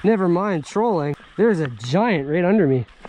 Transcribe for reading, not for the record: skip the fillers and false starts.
Never mind trolling. There's a giant right under me.